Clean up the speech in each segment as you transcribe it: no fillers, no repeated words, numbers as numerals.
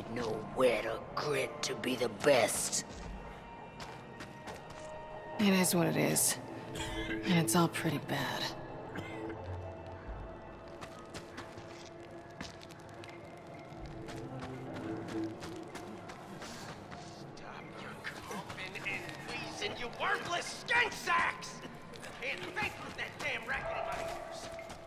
kid know where to grit to be the best. It is what it is. And it's all pretty bad. Stop your coughing and wheezing, you worthless skank sacks! I can't think with that damn racket in my ears.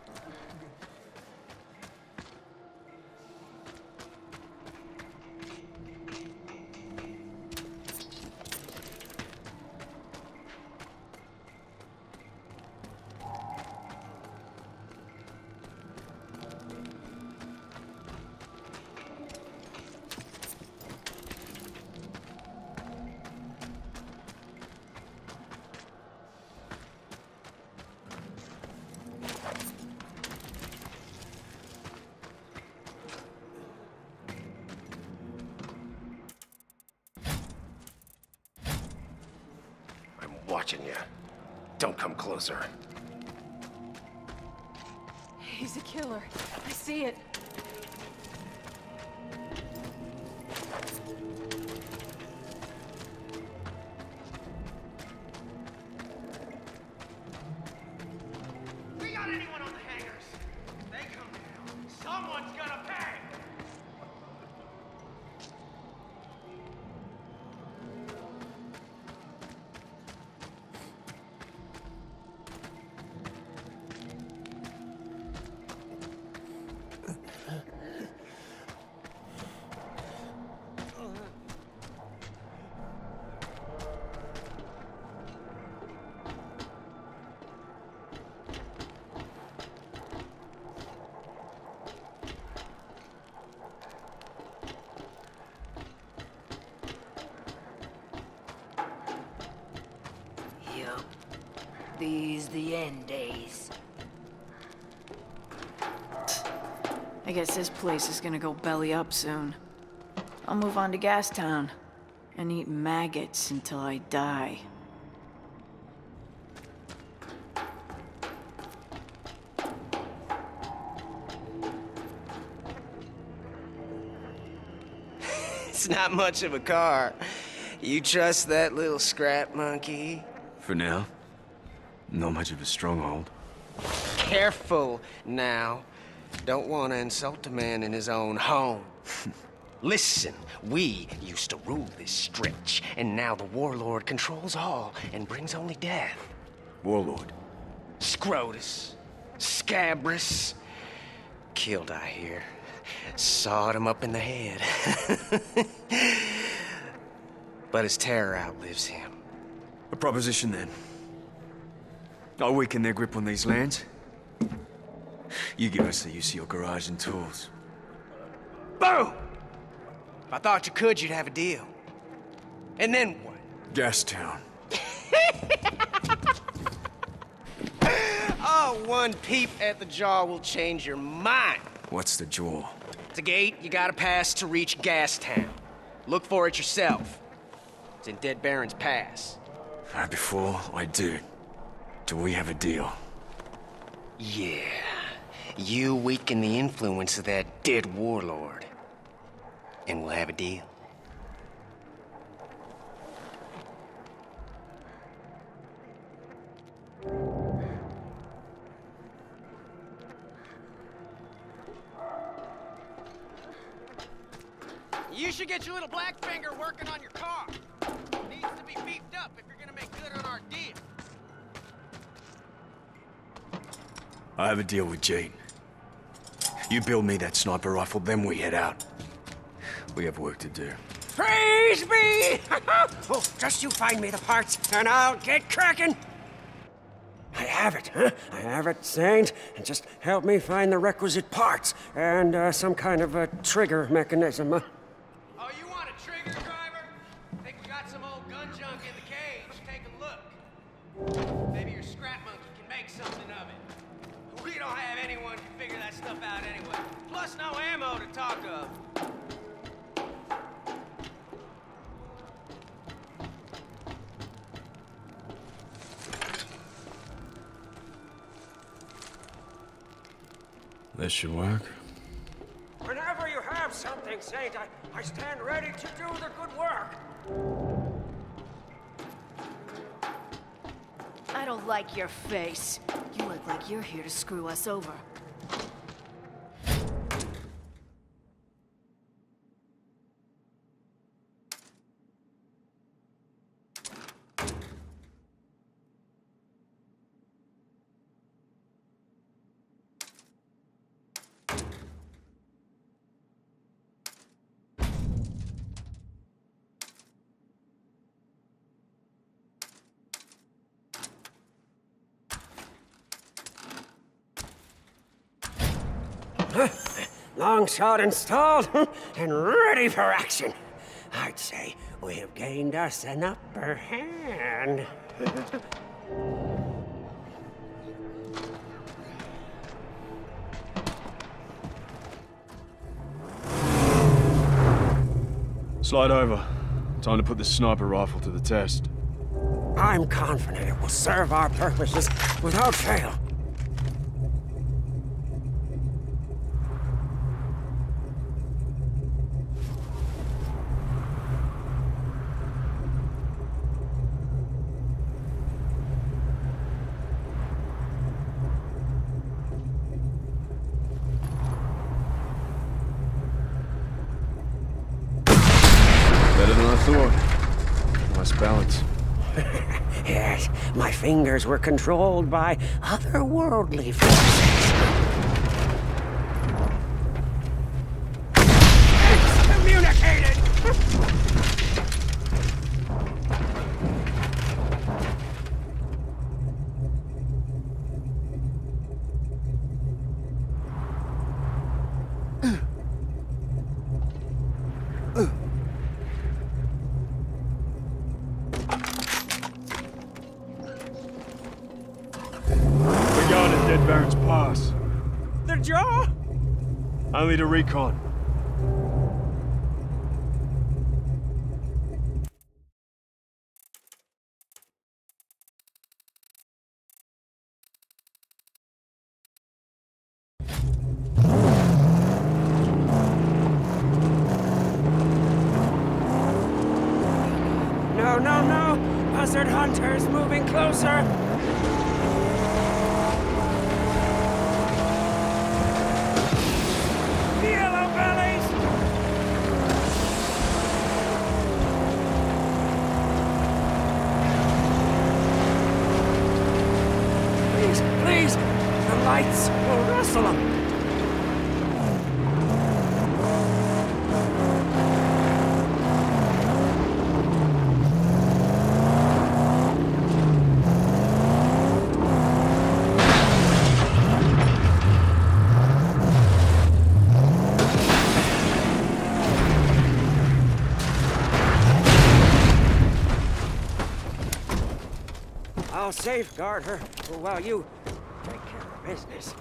Watching you. Don't come closer. He's a killer. I see it. We got anyone on the hangars? They come down. Someone's gonna pay! Yup. These the end days. I guess this place is gonna go belly up soon. I'll move on to Gastown and eat maggots until I die. It's not much of a car. You trust that little scrap monkey? For now, not much of a stronghold. Careful now. Don't want to insult a man in his own home. Listen, we used to rule this stretch, and now the Warlord controls all and brings only death. Warlord? Scrotus, Scabrous. Killed, I hear. Sawed him up in the head. But his terror outlives him. A proposition then. I'll weaken their grip on these lands. You give us the use of your garage and tools. Boom! If I thought you could, you'd have a deal. And then what? Gastown. Oh, one peep at the jaw will change your mind. What's the jaw? It's a gate you gotta pass to reach Gastown. Look for it yourself. It's in Dead Baron's Pass. Before I do we have a deal? Yeah. You weaken the influence of that dead warlord. And we'll have a deal. You should get your little black finger working on your car. Needs to be beefed up if you're gonna make good on our deal. I have a deal with Jade. You build me that sniper rifle, then we head out. We have work to do. Praise be! Oh, just you find me the parts, and I'll get cracking! I have it, huh? I have it, Saint. And just help me find the requisite parts and some kind of a trigger mechanism. Oh, you want a trigger, driver? Think we got some old gun junk in the cage? Take a look. Maybe your scrap monkey can make something of it. We don't have anyone can figure that stuff out anyway. Plus no ammo to talk of. This should work. Whenever you have have something, Saint. I stand ready to do the good work. I don't like your face. You look like you're here to screw us over. Long shot installed and ready for action. I'd say we have gained us an upper hand. Slide over. Time to put the sniper rifle to the test. I'm confident it will serve our purposes without fail. Better than I thought. Nice balance. Yes, my fingers were controlled by otherworldly forces. Excommunicated! We got it, Dead Baron's Pass. The jaw? Only to recon. No, no, no! Buzzard Hunter's moving closer! The Yellow Bellies! Please, please! The lights will rustle them! I'll safeguard her while you take care of business.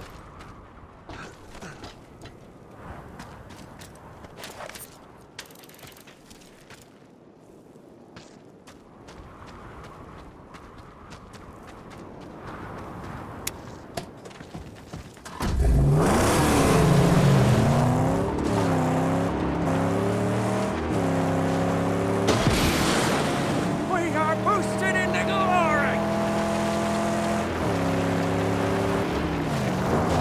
We are boosted into glory!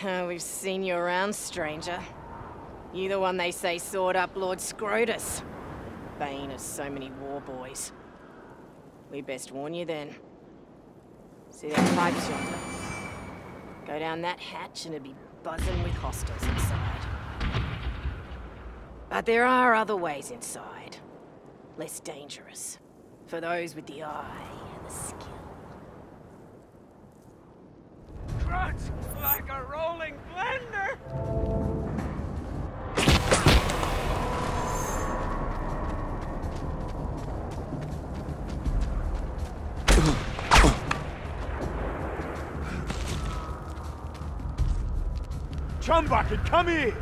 We've seen you around, stranger. You the one they say sawed up Lord Scrotus. Bane of so many war boys. We best warn you then. See them pipes yonder? Go down that hatch and it'll be buzzing with hostiles inside. But there are other ways inside. Less dangerous. For those with the eye and the skill. Crunch like a rolling blender! Chumbucket, come here!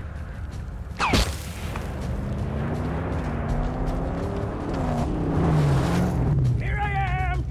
Here I am!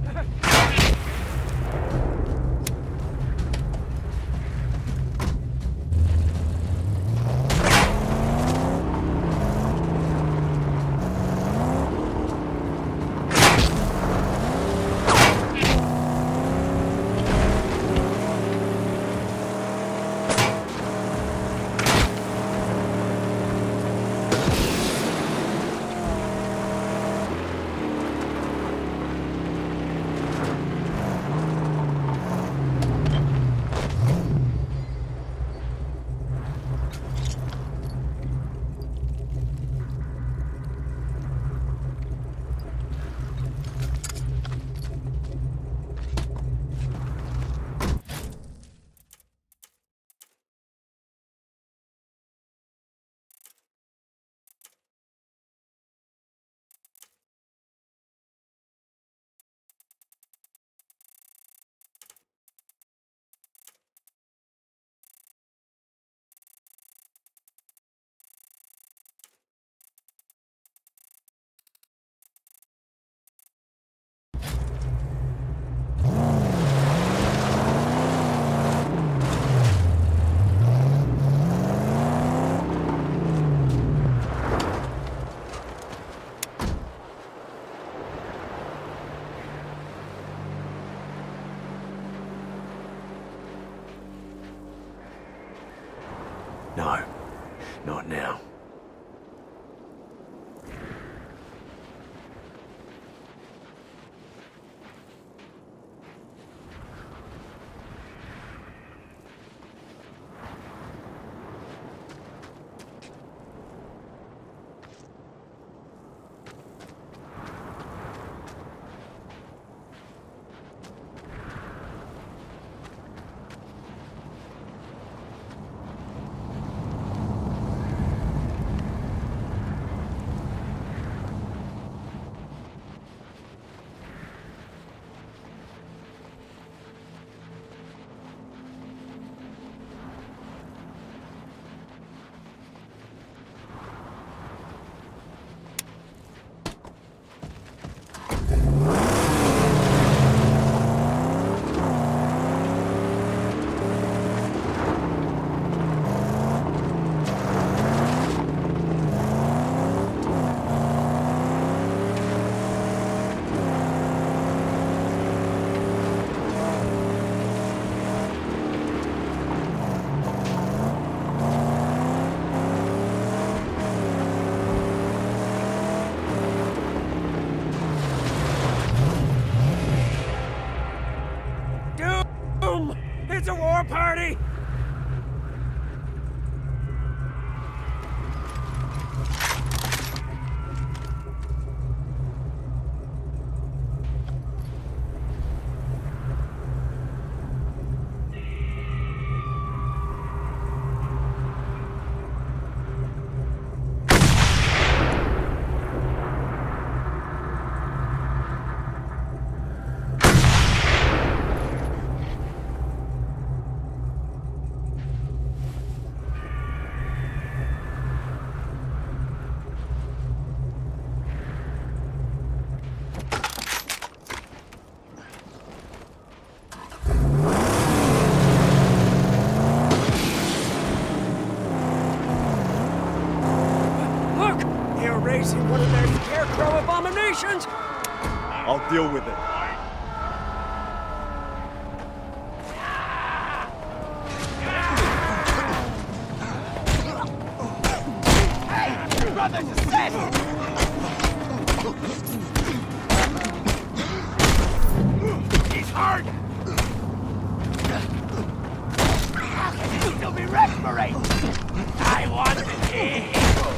No, not now. It's a war party! Raising one of their scarecrow abominations! I'll deal with it. there's a set! He's hurt! How can you still be respirate? I want to eat!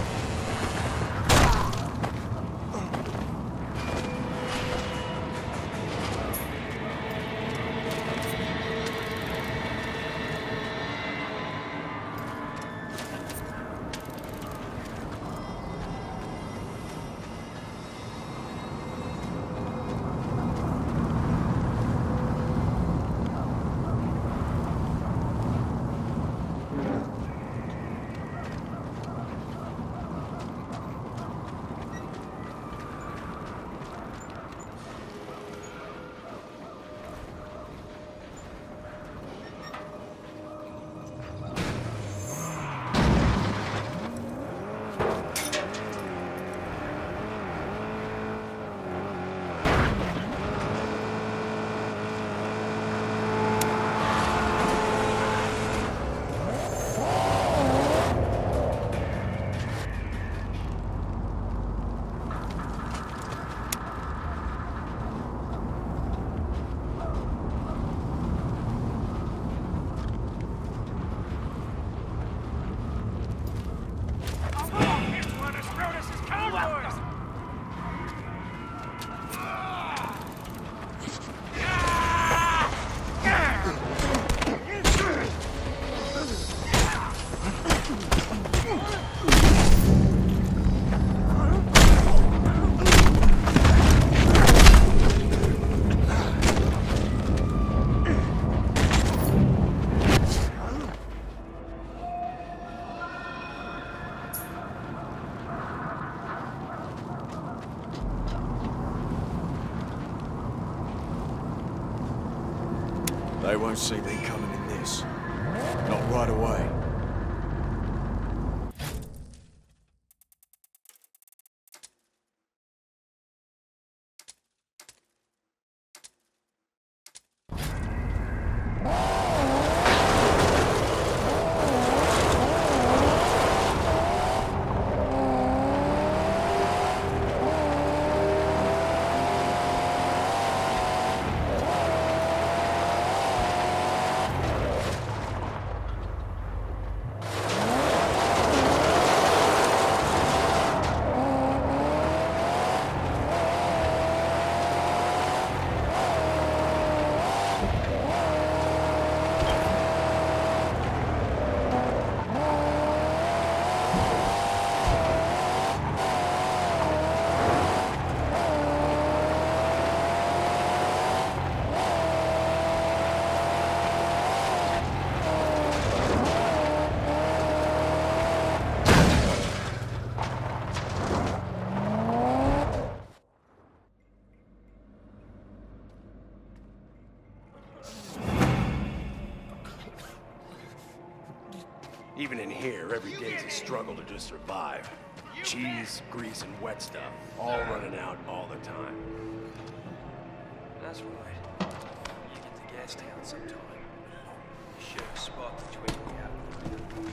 They won't see me coming in this. Not right away. Even in here, every day's a struggle to just survive. Cheese, grease, and wet stuff, all running out all the time. That's right. You get to gas town sometime. You should have spot the twig gap.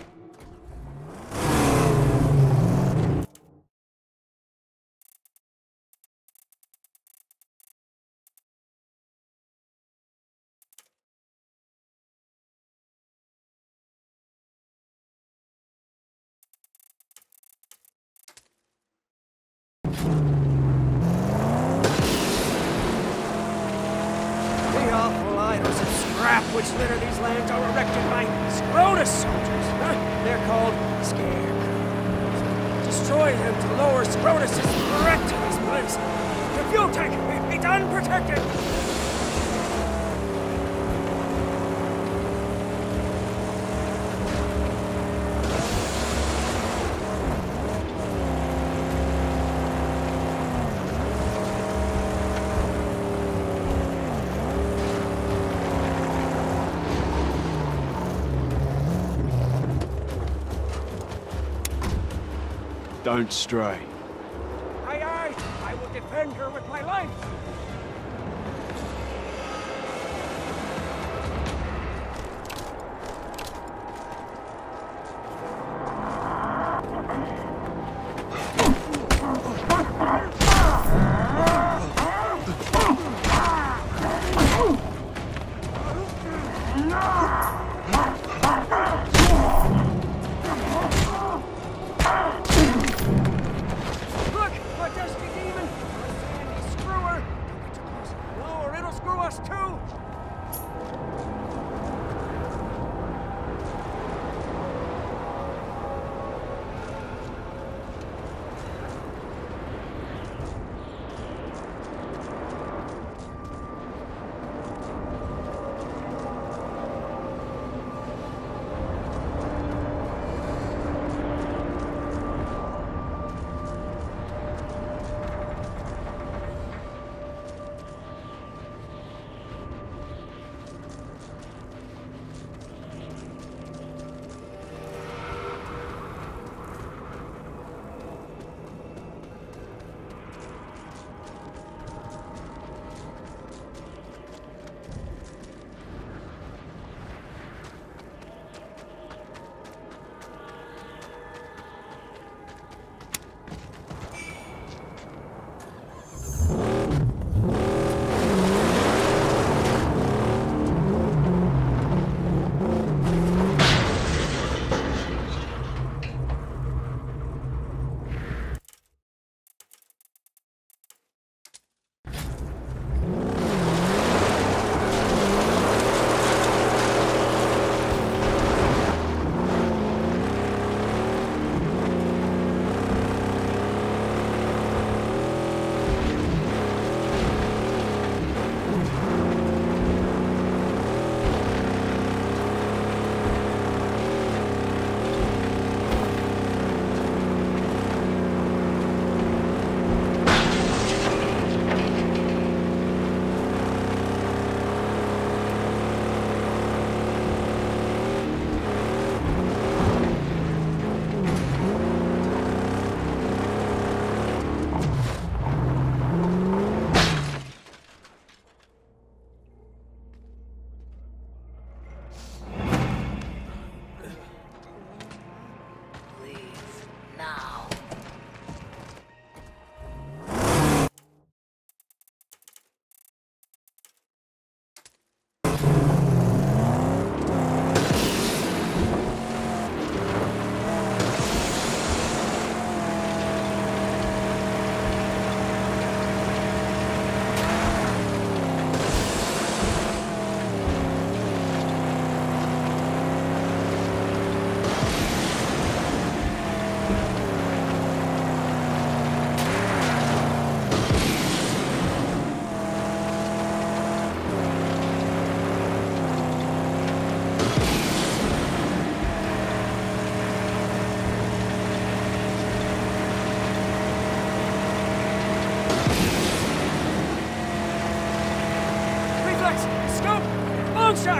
Which litter these lands are erected by Scrotus soldiers. Huh? They're called scarecrows. Destroy them to lower Scrotus's threat to this place. The fuel tank, it's unprotected. Don't stray. Aye, aye. I will defend her with my life. Look! A dusty demon! A sandy screwer! Don't get too close. No, or it'll screw us too! shot!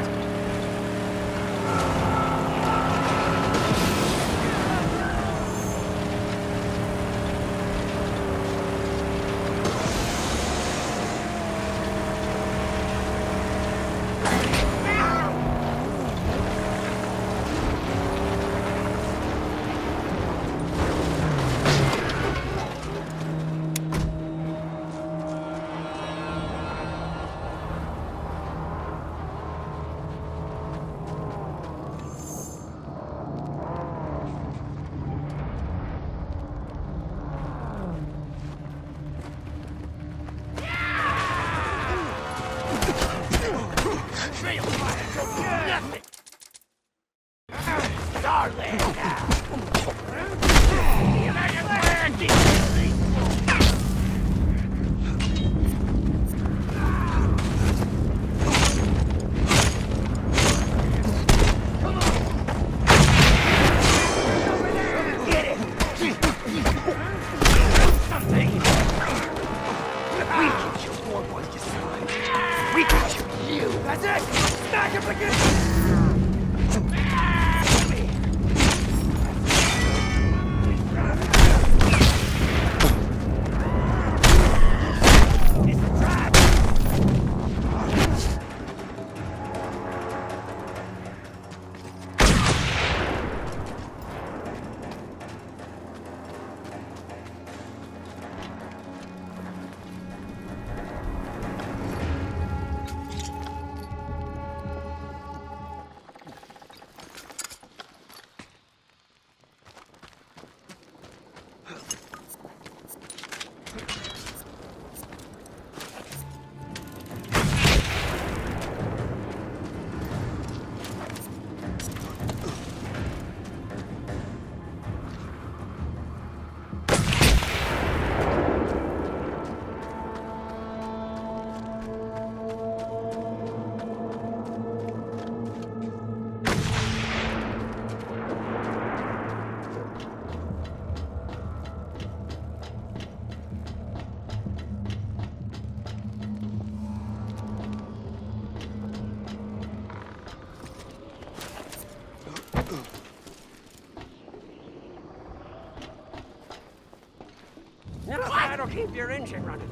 keep your engine running.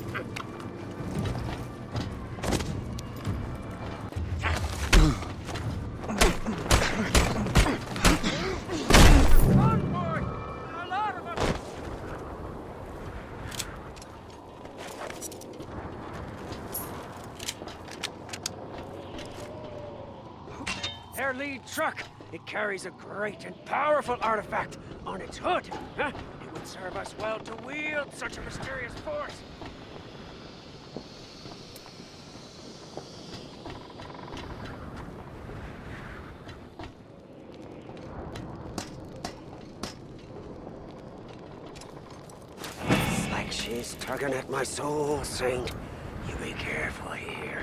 Their lead truck. It carries a great and powerful artifact on its hood. Huh? It would serve us well to wield such a mysterious force. It's like she's tugging at my soul, Saint. You be careful here.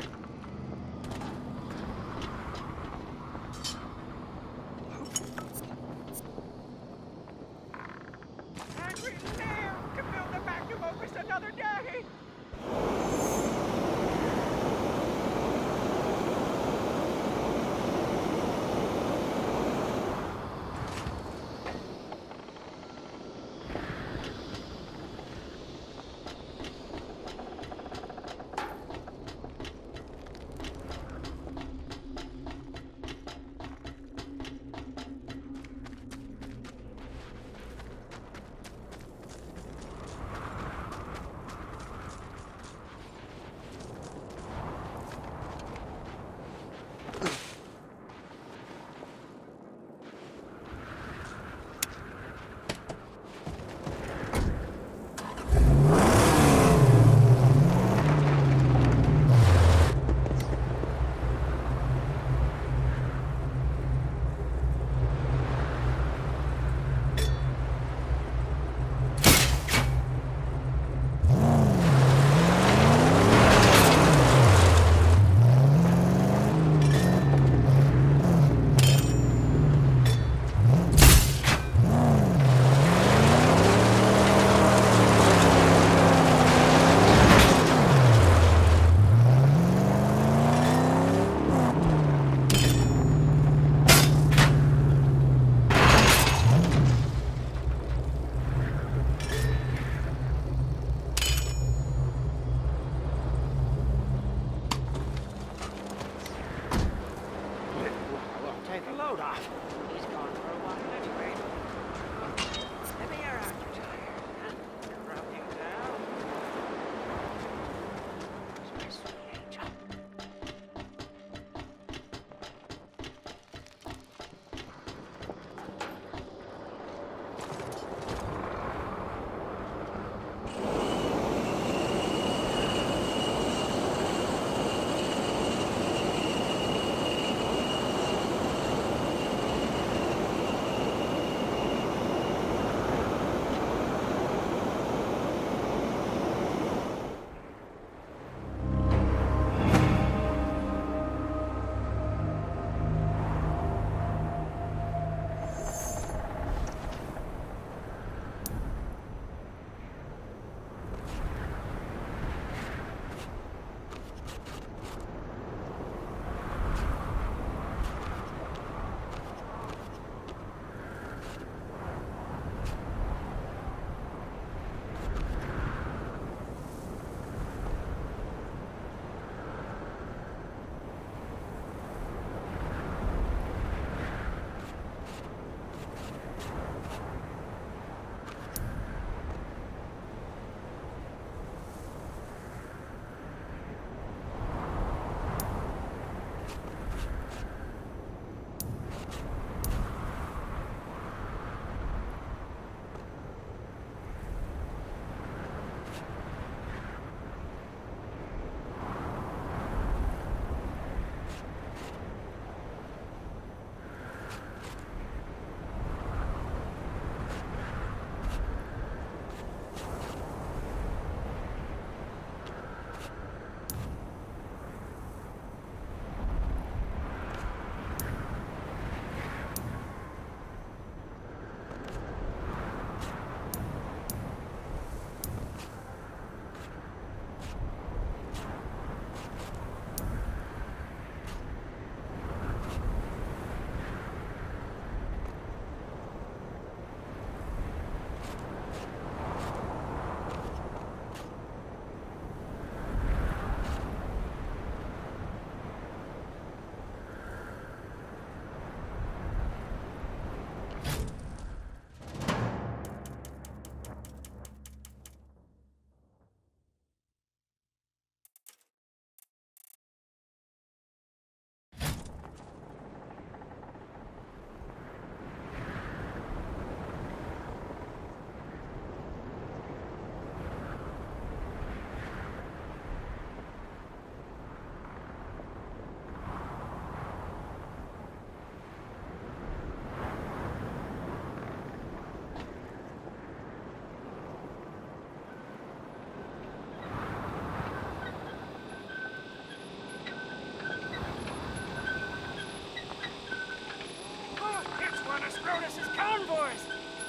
Scrotus's convoys!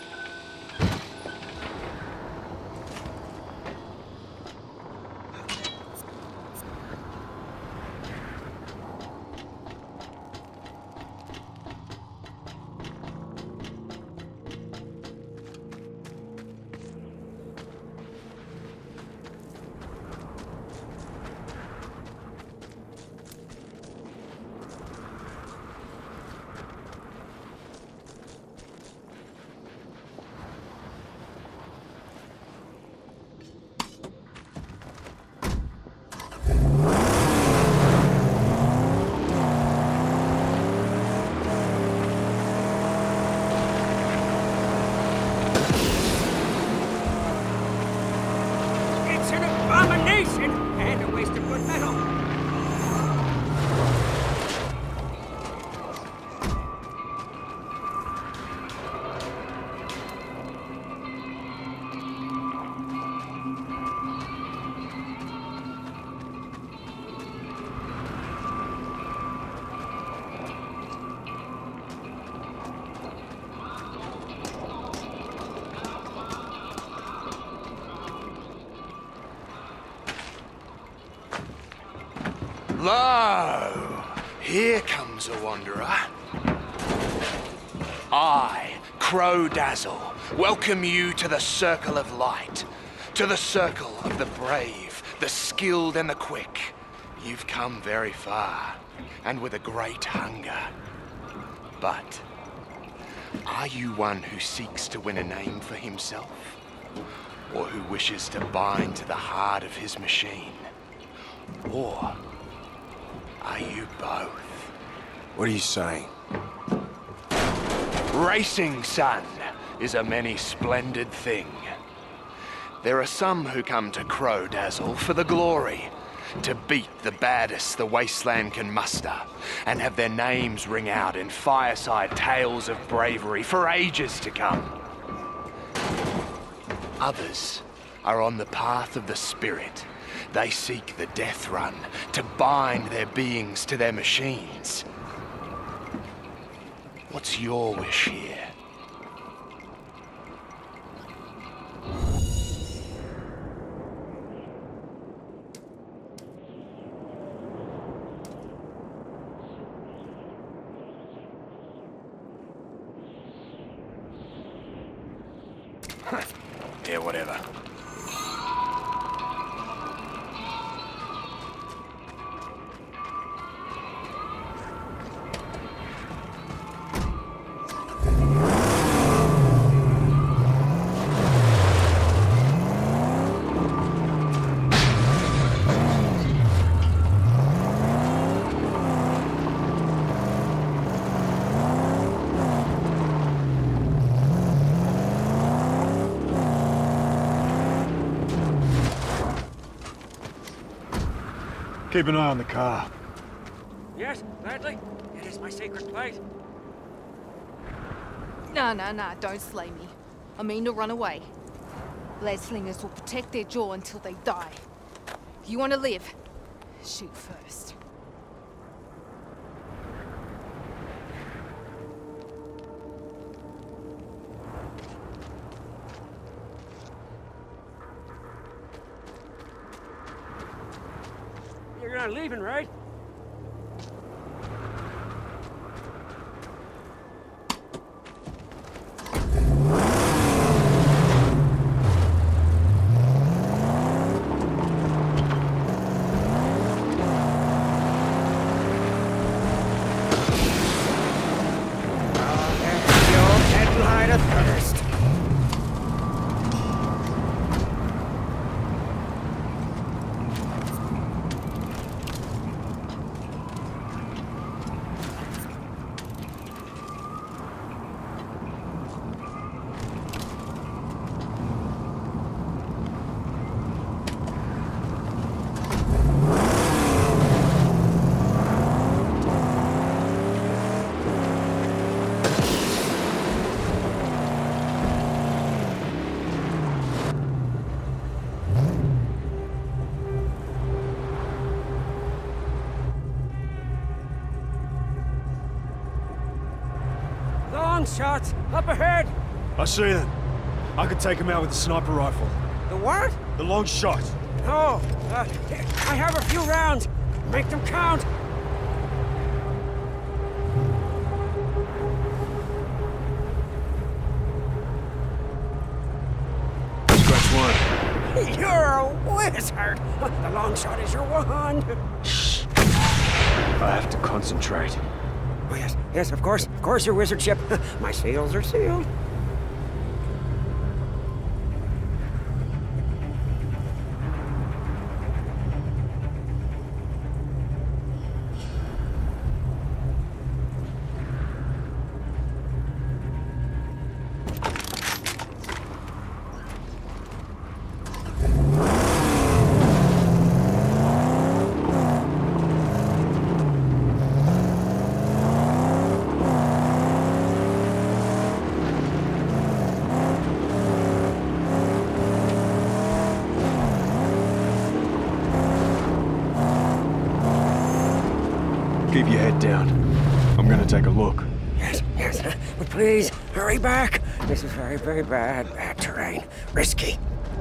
And a waste of good metal. Lo! Here comes a wanderer. I, Crow Dazzle, welcome you to the Circle of Light. To the Circle of the brave, the skilled and the quick. You've come very far, and with a great hunger. But, are you one who seeks to win a name for himself? Or who wishes to bind to the heart of his machine? Or are you both? What are you saying? Racing, son, is a many splendid thing. There are some who come to Crow Dazzle for the glory, to beat the baddest the wasteland can muster, and have their names ring out in fireside tales of bravery for ages to come. Others are on the path of the spirit. They seek the death run to bind their beings to their machines. What's your wish here? Yeah, whatever. Keep an eye on the car. Yes, gladly. It is my sacred plate. Nah, don't slay me. I mean to run away. Lead slingers will protect their jaw until they die. If you want to live, shoot first. You're not leaving, right? long shots up ahead. I see them. I could take them out with a sniper rifle. The what? The long shot. Oh, I have a few rounds. Make them count. Scratch one. You're a wizard. The long shot is your wand. Shh. I have to concentrate. Oh, yes, yes, of course, your wizardship. My seals are sealed. Keep your head down. I'm gonna take a look. Yes, yes, but please, hurry back. This is very, very bad terrain. Risky.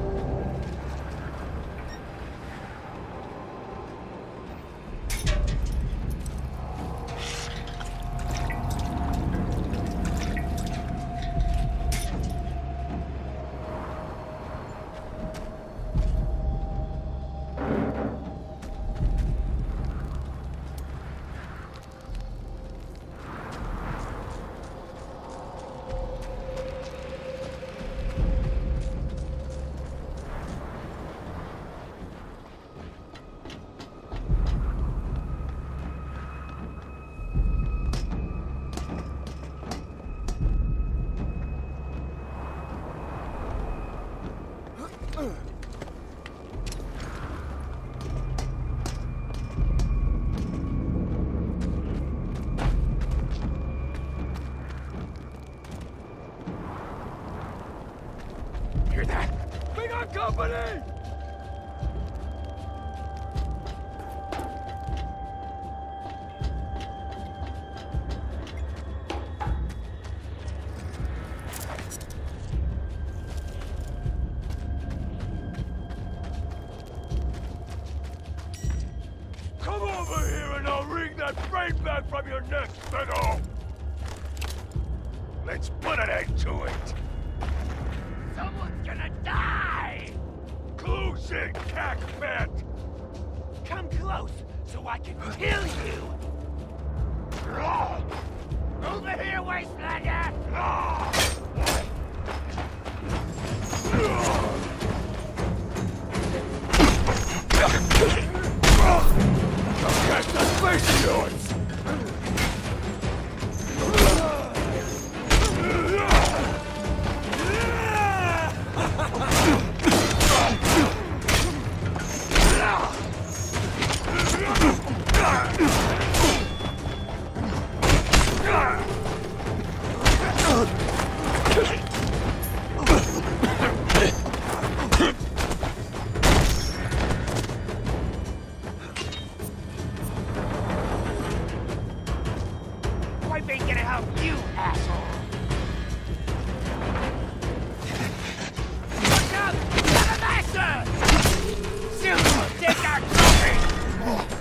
Hear that? We got company! Come over here and I'll wring that brain back from your neck, Spittle! Let's put an end to it! Someone's gonna die! Close in, cackfat! Come close so I can kill you! Over here, wastelander! Catch that face of yours! Pipe ain't gonna help you, asshole! Look out! The master! Soon we'll take our trophy!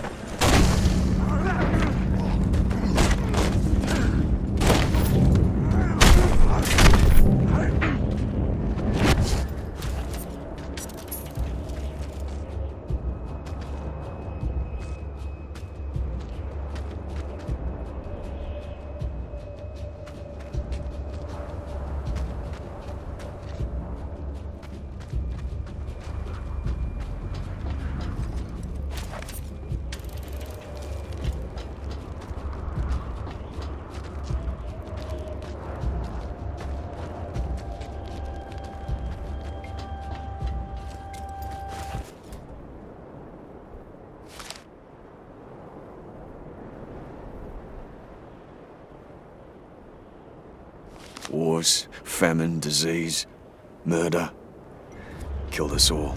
Wars, famine, disease, murder. Killed us all.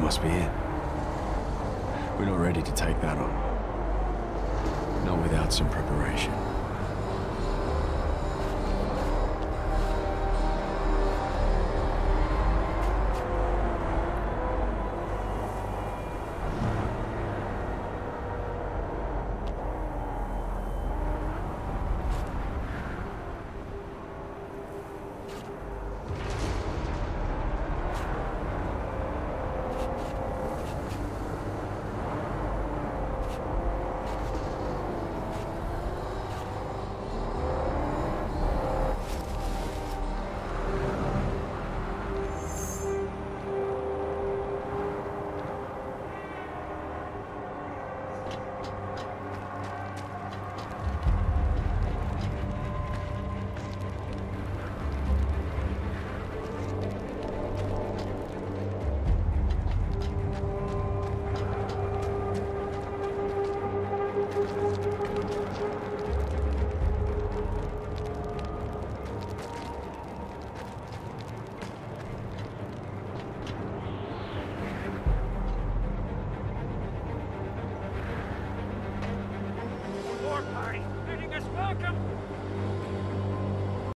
must be it. We're not ready to take that on. Not without some preparation.